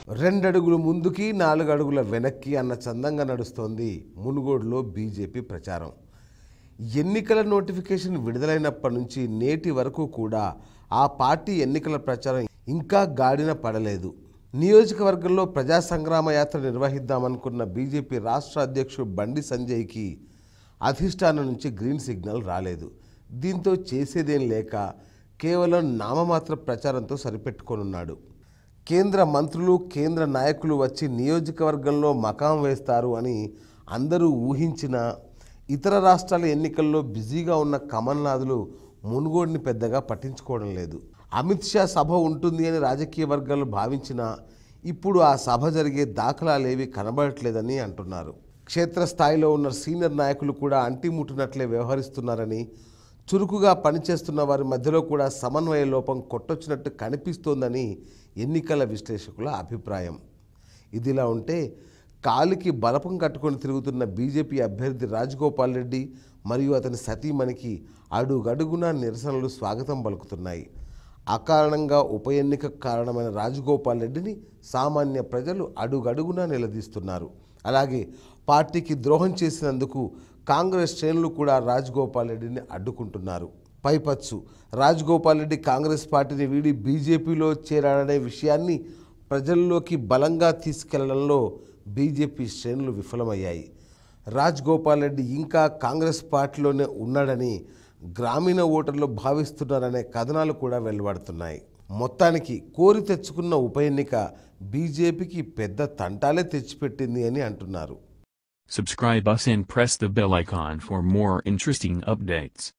రెండడుగులు ముందుకి 4 అడుగుల వెనక్కి అన్న చందంగా నడుస్తోంది మునుగోడులో బీజేపీ ప్రచారం. ఎన్నికల నోటిఫికేషన్ విడుదలైనప్పటి నుంచి నేటి వరకు కూడా ఆ పార్టీ ఎన్నికల ప్రచారం ఇంకా గాడిన పడలేదు. నియోజకవర్గంలో ప్రజా సంగ్రామ యాత్ర నిర్వహిద్దామనుకున్న బీజేపీ రాష్ట్ర అధ్యక్షుడు బండి సంజయ్కి అధిష్టానం నుంచి గ్రీన్ సిగ్నల్ రాలేదు. దీంతో చేసేదేం లేక కేవలం నామమాత్ర ప్రచారంతో సరిపెట్టుకొనున్నాడు. కేంద్ర మంత్రులు, కేంద్ర నాయకులు వచ్చి నియోజకవర్గంలో మకాం వేస్తారు అని అందరూ ఊహించినా ఇతర రాష్ట్రాల ఎన్నికల్లో బిజీగా ఉన్న కమల్నాథులు మునుగోడుని పెద్దగా పట్టించుకోవడం లేదు. అమిత్ షా సభ ఉంటుంది అని రాజకీయ వర్గాలు భావించినా ఇప్పుడు ఆ సభ జరిగే దాఖలాలేవి కనబడట్లేదని అంటున్నారు. క్షేత్రస్థాయిలో ఉన్న సీనియర్ నాయకులు కూడా అంటిముట్టినట్లే వ్యవహరిస్తున్నారని, చురుకుగా పనిచేస్తున్న వారి మధ్యలో కూడా సమన్వయ లోపం కొట్టొచ్చినట్టు కనిపిస్తోందని ఎన్నికల విశ్లేషకుల అభిప్రాయం. ఇదిలా ఉంటే కాలికి బలపం కట్టుకొని తిరుగుతున్న బీజేపీ అభ్యర్థి రాజగోపాల్ రెడ్డి మరియు అతని సతీమణికి అడుగడుగునా నిరసనలు స్వాగతం పలుకుతున్నాయి. అకారణంగా ఉప ఎన్నికకు కారణమైన రాజగోపాల్ రెడ్డిని సామాన్య ప్రజలు అడుగడుగునా నిలదీస్తున్నారు. అలాగే పార్టీకి ద్రోహం చేసినందుకు కాంగ్రెస్ శ్రేణులు కూడా రాజగోపాల్ రెడ్డిని అడ్డుకుంటున్నారు. పైపచ్చు రాజగోపాల్ రెడ్డి కాంగ్రెస్ పార్టీని వీడి బీజేపీలో చేరాడనే విషయాన్ని ప్రజల్లోకి బలంగా తీసుకెళ్లడంలో బీజేపీ శ్రేణులు విఫలమయ్యాయి. రాజగోపాల్ రెడ్డి ఇంకా కాంగ్రెస్ పార్టీలోనే ఉన్నాడని గ్రామీణ ఓటర్లు భావిస్తున్నారనే కథనాలు కూడా వెలువడుతున్నాయి. మొత్తానికి కోరి తెచ్చుకున్న ఉప ఎన్నిక బీజేపీకి పెద్ద తంటాలే తెచ్చిపెట్టింది అని అంటున్నారు. Subscribe us and press the bell icon for more interesting updates.